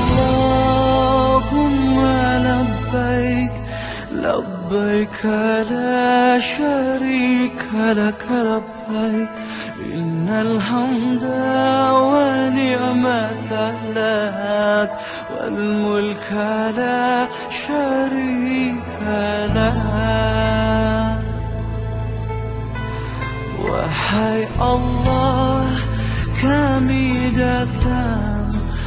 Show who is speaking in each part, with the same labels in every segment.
Speaker 1: Allahumma labbaik labbaik la syarika lak labbaik innal hamda wa ni'mata lak wal mulka la syarika lak. Wahai Allah, kami datang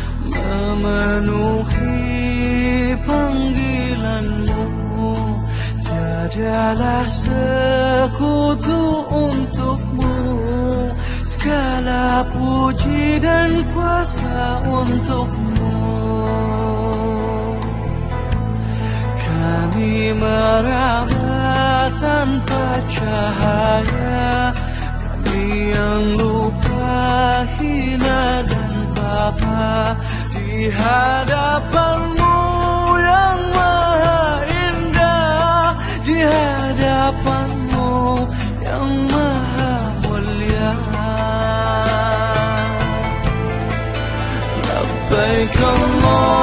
Speaker 1: memenuhi panggilan-Mu. Tiadalah sekutu untuk-Mu, segala puji dan kuasa untuk-Mu. Kami meraba tanpa cahaya, kami yang lupa, hina dan papa di hadapan-Mu yang maha indah, di hadapan-Mu yang maha mulia. Labbaik Allah